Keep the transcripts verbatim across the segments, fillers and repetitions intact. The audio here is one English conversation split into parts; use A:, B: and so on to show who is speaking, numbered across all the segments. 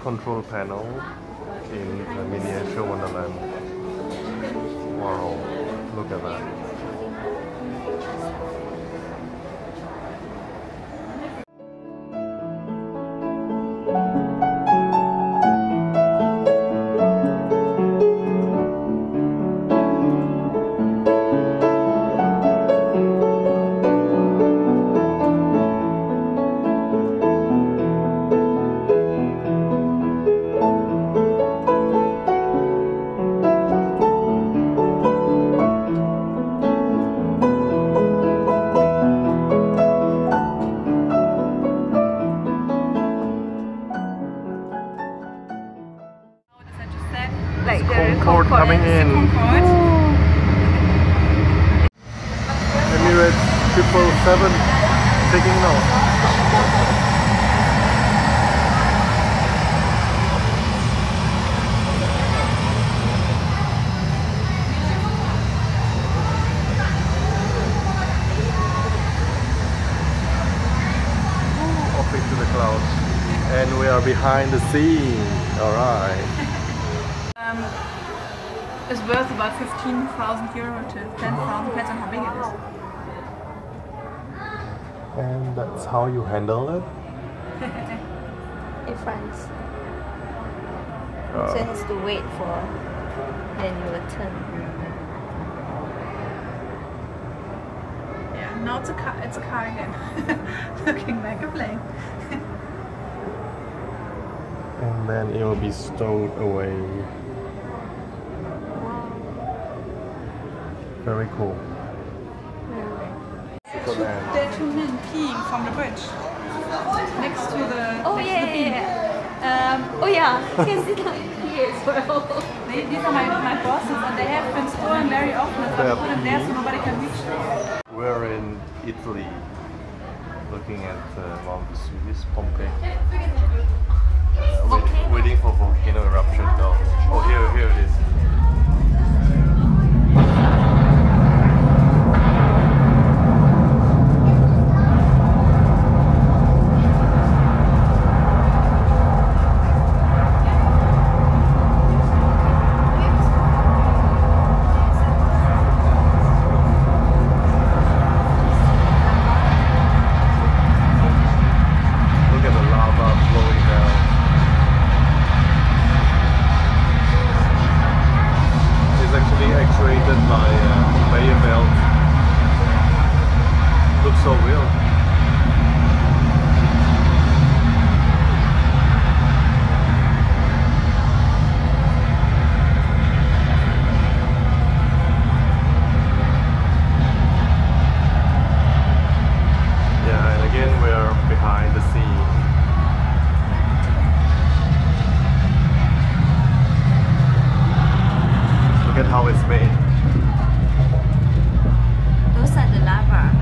A: control panel in uh, Miniature Wonderland. Wow, look at that.
B: Like the
A: Concord
B: Concord
A: coming in. Emirates triple seven taking off. Off into the clouds. And we are behind the scene. Alright.
B: Um, it's worth about fifteen thousand euro to ten thousand, depends on how big it is.
A: And that's how you handle it?
C: In France.
A: Uh,
C: So it has to wait for, then you will turn.
B: Yeah, now it's a car, it's a car again. Looking like a plane.
A: and then it will be stowed away. Very cool.
B: Two, there are two men peeing from the bridge next to the
C: Oh
B: next
C: yeah,
B: to the beam.
C: yeah, yeah. Um, oh yeah, you can sit down here as well.
B: They, these are my, my bosses, and they have been stolen very often. So I put them there so nobody can reach them.
A: We're in Italy, looking at uh, Mount Vesuvius, Pompeii. Uh, wait, waiting for volcano eruption. No. Oh, here, here it is. So real. Yeah, and again we're behind the scene. Look at how it's made.
C: Those are the lava.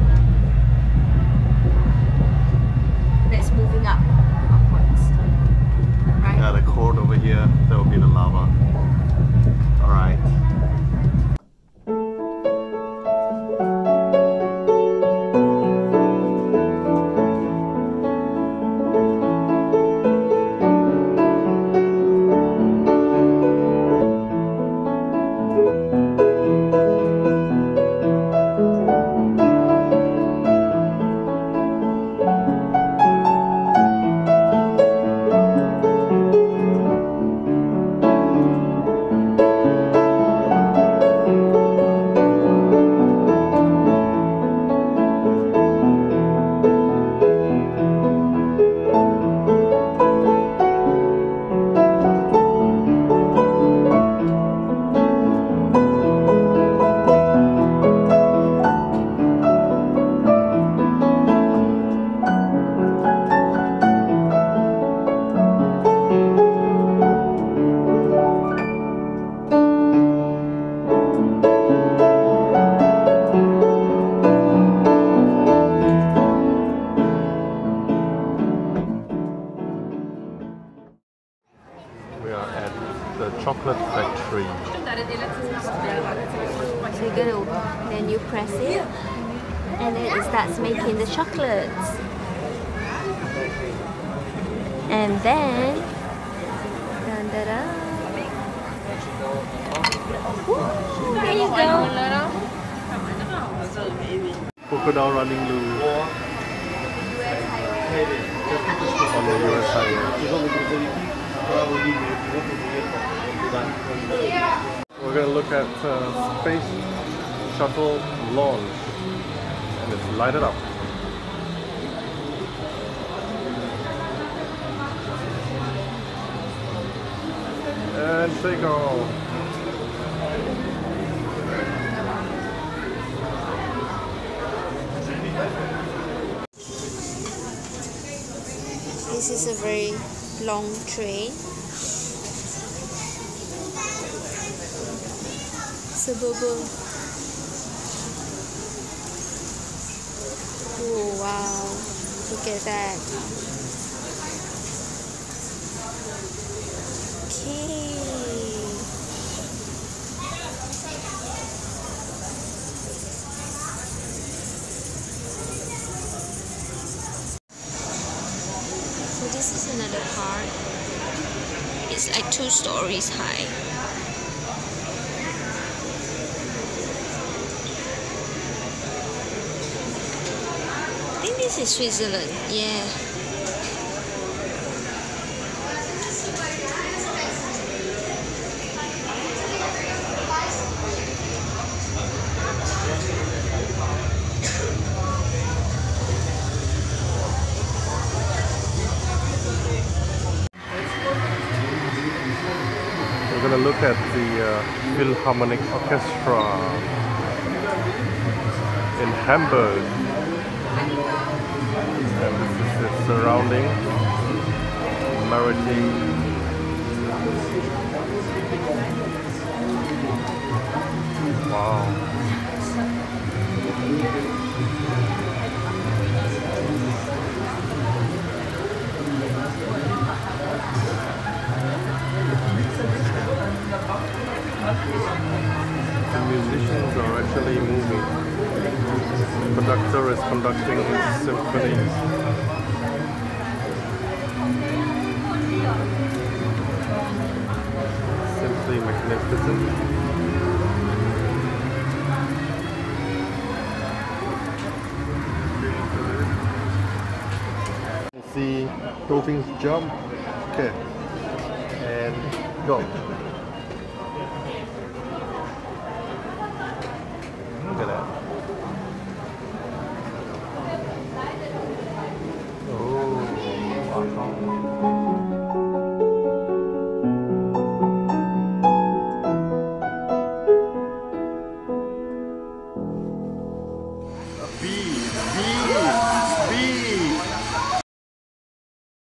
C: Moving up upwards, right?
A: Yeah, the cord over here, that will be the lava. Alright. Chocolate factory.
C: So you're gonna, then you press it, and then it starts making the chocolates. And then Ta-da! Ooh, there you go.
A: Crocodile running loose on the U S highway. We're going to look at uh, Space Shuttle launch, and it's lighted up. And take off.
C: This is a very long train. It's a bubble. Oh wow, look at that. Okay. So this is another part. It's like two stories high. I think this is Switzerland, yeah.
A: We're going to look at the uh, Philharmonic Orchestra in Hamburg. And this is its surrounding Maritime. Wow. The musicians are actually moving. The conductor is conducting his symphonies. Simply magnificent. You see dolphins jump. Okay. And go. Look at that. Oh, wow.